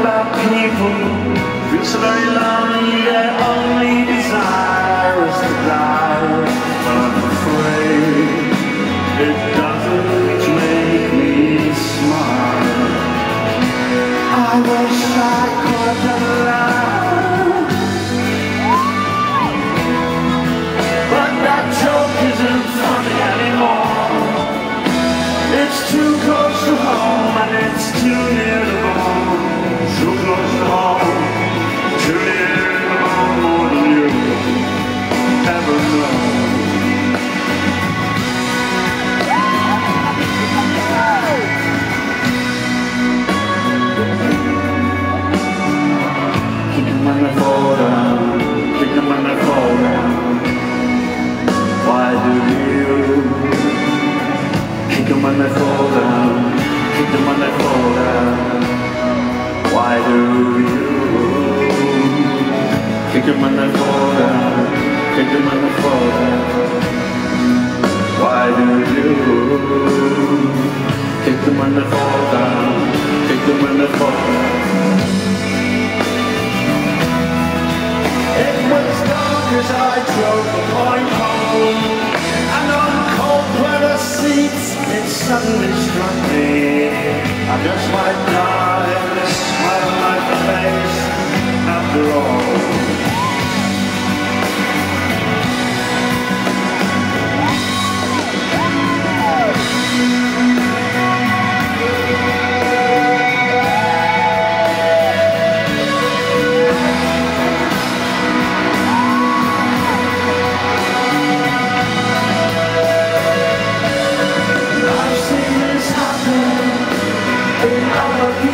about people feels so very lonely, their only desire is to die. But I'm afraid it doesn't make me smile. I wish I could have laughed, but that joke isn't funny anymore. It's too close to home and it's too near to bone. Too close to home, too near to bone. More than you ever know. Kick 'em when they fall down, kick 'em when they fall down. Why do you kick 'em when they fall down, kick 'em when they fall down? Why do you kick 'em when they fall down, kick 'em when they fall down? Why do you kick 'em when they fall down, kick 'em when they fall down? It was dark as I drove the point home, and on cold leather seats it suddenly struck me. I just might die in this smile on my face after all. In other